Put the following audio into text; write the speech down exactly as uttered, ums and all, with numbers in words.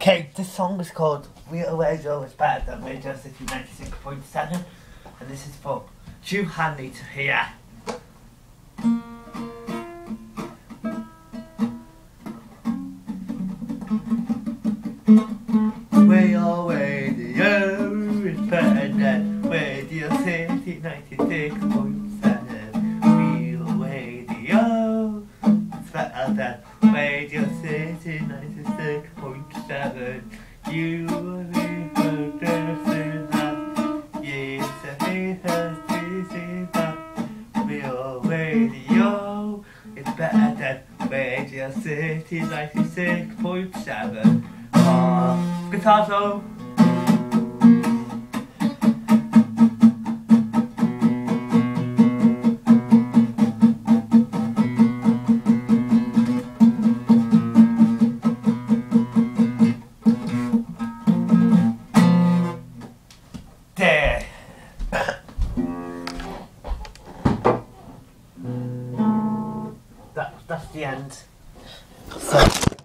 Okay, this song is called Real Radio is Better Than Radio City ninety-six point seven, and this is for Drew Hanley to hear. Real Radio is better than Radio City ninety-six point seven. Real Radio is better than Radio City ninety-six point seven. You will be producing that. Yes, I hate her teasing that. Real Radio is better than Radio City ninety-six point seven. Uh, guitar solo. There. that, that's the end. So.